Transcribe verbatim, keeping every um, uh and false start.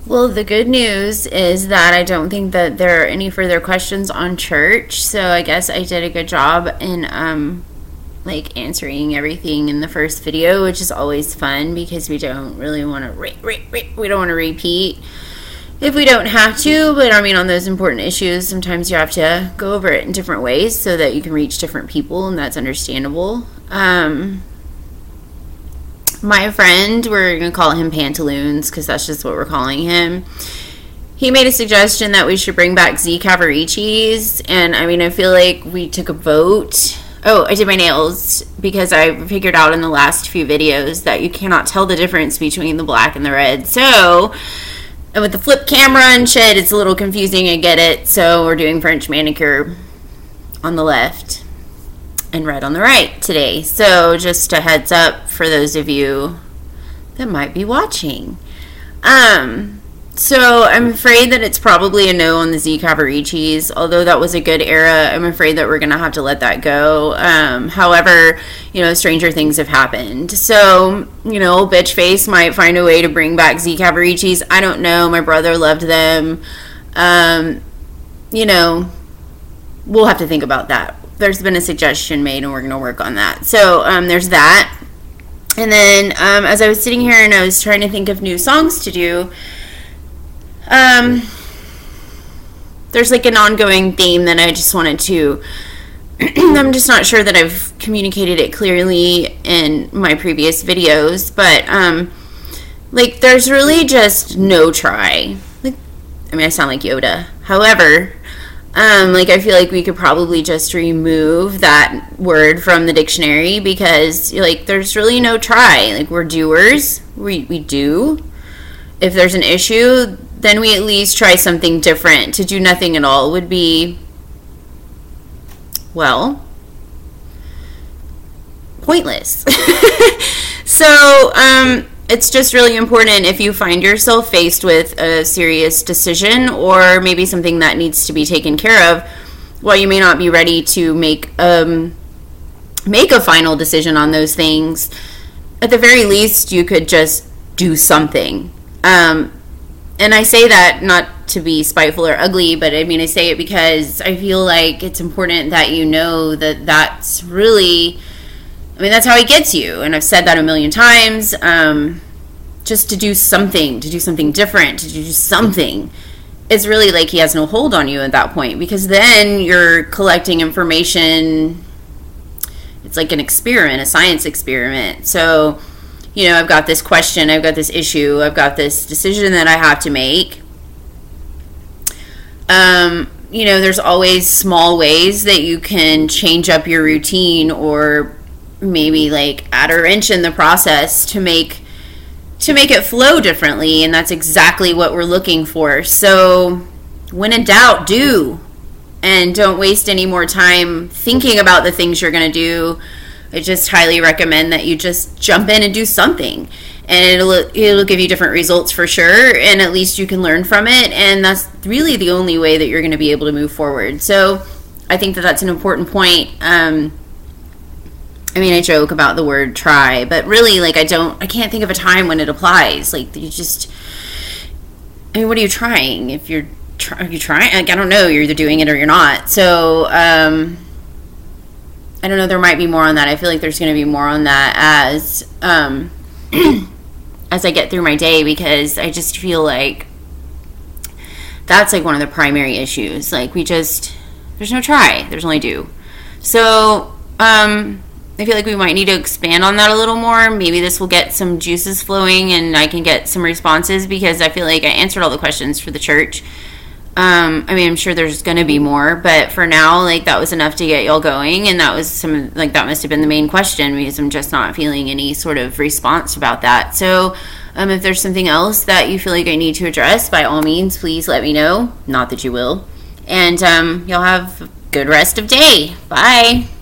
Well, the good news is that I don't think that there are any further questions on church, so I guess I did a good job in, um, like, answering everything in the first video, which is always fun because we don't really want to, re- re- re- we don't want to repeat if we don't have to, but I mean, on those important issues, sometimes you have to go over it in different ways so that you can reach different people, and that's understandable. Um... My friend, we're going to call him Pantaloons because that's just what we're calling him. He made a suggestion that we should bring back Z Cavaricci's, and I mean, I feel like we took a vote. Oh, I did my nails because I figured out in the last few videos that you cannot tell the difference between the black and the red. So, and with the flip camera and shit, it's a little confusing, I get it. So we're doing French manicure on the left and red on the right today. So just a heads up for those of you that might be watching. Um, so I'm afraid that it's probably a no on the Z Cavaricci's, although that was a good era. I'm afraid that we're going to have to let that go. Um, however, you know, stranger things have happened. So, you know, bitch face might find a way to bring back Z Cavaricci's. I don't know. My brother loved them. Um, you know, we'll have to think about that. There's been a suggestion made, and we're going to work on that. So, um, there's that. And then, um, as I was sitting here and I was trying to think of new songs to do, um, there's like an ongoing theme that I just wanted to, I'm just not sure that I've communicated it clearly in my previous videos, but, um, like, there's really just no try. Like, I mean, I sound like Yoda. However, Um, like, I feel like we could probably just remove that word from the dictionary because, like, there's really no try. Like, we're doers. We, we do. If there's an issue, then we at least try something different. To do nothing at all would be, well, pointless. So, um... it's just really important if you find yourself faced with a serious decision or maybe something that needs to be taken care of. While you may not be ready to make um, make a final decision on those things, at the very least, you could just do something. Um, and I say that not to be spiteful or ugly, but I mean, I say it because I feel like it's important that you know that that's really... I mean, that's how he gets you, and I've said that a million times, um, just to do something, to do something different, to do something. It's really like he has no hold on you at that point, because then you're collecting information. It's like an experiment, a science experiment. So, you know, I've got this question, I've got this issue, I've got this decision that I have to make. Um, you know, there's always small ways that you can change up your routine or maybe like add a wrench in the process to make to make it flow differently, and that's exactly what we're looking for. So when in doubt, do, and don't waste any more time thinking about the things you're going to do. I just highly recommend that you just jump in and do something, and it'll it'll give you different results for sure, and at least you can learn from it, and that's really the only way that you're going to be able to move forward. So I think that that's an important point. um I mean, I joke about the word try, but really, like, I don't, I can't think of a time when it applies. Like, you just, I mean, what are you trying? If you're, try, are you trying? Like, I don't know. You're either doing it or you're not. So, um, I don't know. There might be more on that. I feel like there's going to be more on that as, um, as I get through my day, because I just feel like that's, like, one of the primary issues. Like, we just, there's no try. There's only do. So, um... I feel like we might need to expand on that a little more. Maybe this will get some juices flowing and I can get some responses, because I feel like I answered all the questions for the church. Um, I mean, I'm sure there's going to be more, but for now, like, that was enough to get y'all going, and that was some, like, that must have been the main question, because I'm just not feeling any sort of response about that. So, um, if there's something else that you feel like I need to address, by all means, please let me know. Not that you will. And, um, y'all have a good rest of day. Bye.